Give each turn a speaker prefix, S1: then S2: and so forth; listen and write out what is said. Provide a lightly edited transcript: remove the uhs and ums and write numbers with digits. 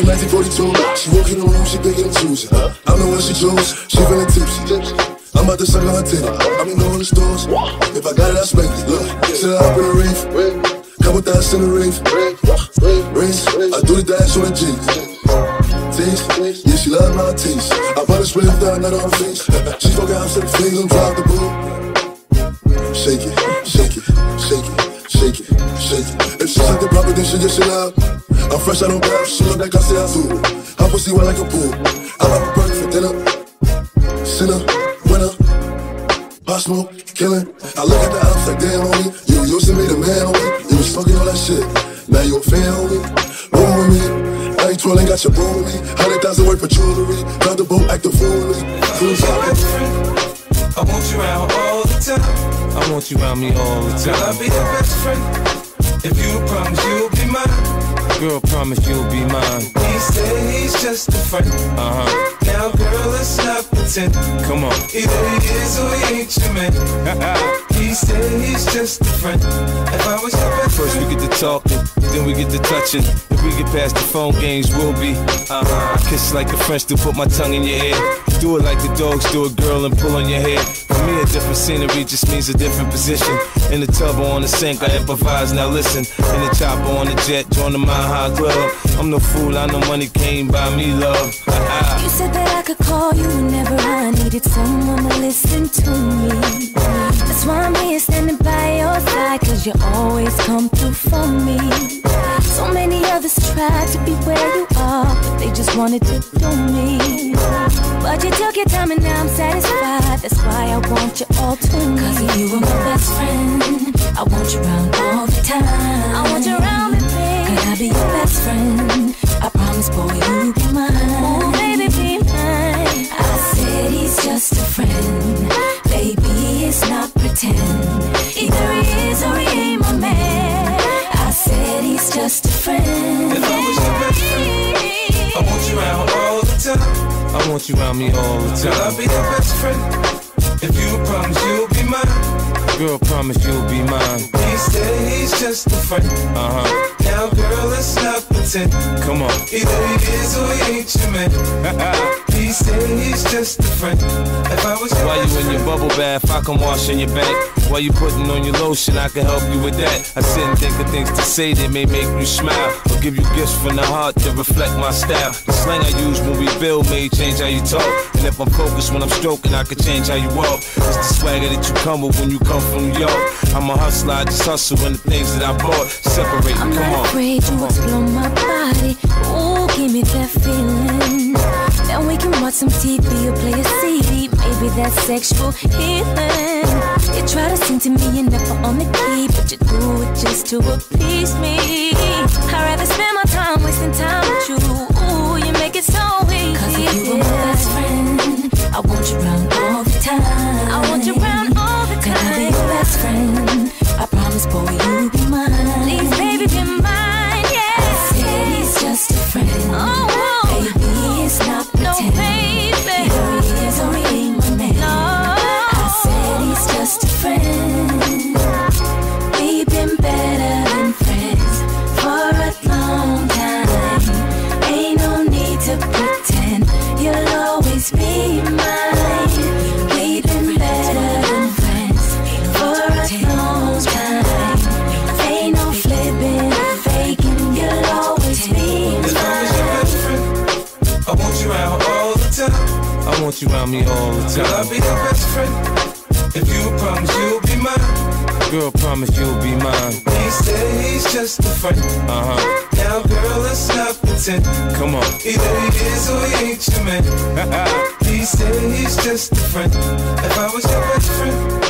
S1: 1942. She walking in the room, she picking and choosing. I know what she chose, she feeling tipsy. I'm about to suck on her titty. I'm in all the stores. If I got it, I spank it. Look, sit her up in the reef. Couple thoughts in the reef. Rings, I do the dash on the G's. Tease, yeah, she love my teeth. I bought a split with her, not on her face. She fucking out to the finger and drop the ball. Shake it, shake it, shake it, shake it, shake it. If she's like the proper, then she just chill out. I'm fresh, I don't bounce. She look like I say I do. I pussy wet like a pool. I love a burger for dinner. Sinner, winner. Pop smoke, killing. I look at the house like damn on me. You used to be the man on me. You was fucking all that shit. Now you a fan on me. Roll with me. I ain't twirling, got your bro with me. 100,000 worth for jewelry. Got the boat, act the fool with me.
S2: I want you around all the time.
S3: I want you around me all the time.
S2: Girl, I'll be your best friend. If you promise you'll be mine.
S3: Girl, promise you'll be mine.
S2: He said he's just a friend. Now, girl, let's not pretend.
S3: Come on.
S2: Either he is or he ain't your man. He said he's just a friend. If I was your best
S3: First
S2: friend.
S3: we get to talking, then we get to touching. If we get past the phone games, we'll be I kiss like the French do, put my tongue in your ear. Do it like the dogs do it, girl, and pull on your hair. For me, a different scenery just means a different position. In the tub or on the sink, I improvise, now listen. In the chopper on the jet, join the Mile High Club. I'm no fool, I know money came by me, love.
S4: You said that I could call you whenever I needed someone to listen to me. That's why I'm here standing by your side, cause you always come through for me. So many others tried to be where you are, but they just wanted to do me. But you took your time and now I'm satisfied. That's why I want you all to me. Cause you are my best friend. I want you around all the time. I want you around me, baby. Could I be your best friend? I promise, boy, you'll be mine. Oh, baby, be mine. I said he's just a friend. Baby, it's not pretend. Either he is or he ain't my man. I said he's just a friend.
S2: If I was your best friend, I want you around all the time.
S3: I want you around me all the time.
S2: Girl, I'll be your best friend. If you promise you'll be mine.
S3: Girl, promise you'll be mine.
S2: He said he's just a friend. Now, girl, let's not pretend.
S3: Come on.
S2: Either he is or he ain't your man. He said he's just a friend. If I was
S3: While you in your bubble bath, I can wash on your back. While you putting on your lotion, I can help you with that. I sit and think of things to say that may make you smile, or give you gifts from the heart to reflect my style. The slang I use when we build may change how you talk, and if I'm focused when I'm stroking, I can change how you walk. It's the swagger that you come with when you come from New York. I'm a hustler, I just hustle in the things that I bought. Separate,
S4: I'm
S3: come
S4: not
S3: on.
S4: afraid to explore my body. Ooh, give me that feeling. Then we can watch some TV or play a CD. Maybe that's sexual healing. You try to sing to me, you're never on the key, but you do it just to appease me. I'd rather spend my time wasting time with you. Ooh, you make it so easy. Cause if you were my best friend, I want you around all the time. I want you around all the time. Can I be your best friend? I promise, boy, you'll be mine. Please, baby, be mine, yeah. I said he's just a friend. Oh, baby, it's not pretend. No, baby. Either he is or he ain't my man. No. I said he's just a friend. We've been better than friends for a long time. Ain't no need to pretend. You'll always be mine. We've been better than friends for a long time. Ain't no flipping, faking. You'll always be
S2: If I was your
S4: mine.
S2: best friend, I want you around all the time.
S3: I want you around me all the
S2: Girl, I'll
S3: time.
S2: be your best friend. If you promise you'll be mine.
S3: Girl, promise you'll be mine.
S2: He said he's just a friend. Now, girl, let's not pretend.
S3: Come on.
S2: Either he is or he ain't your man. He said he's just a friend. If I was your best friend,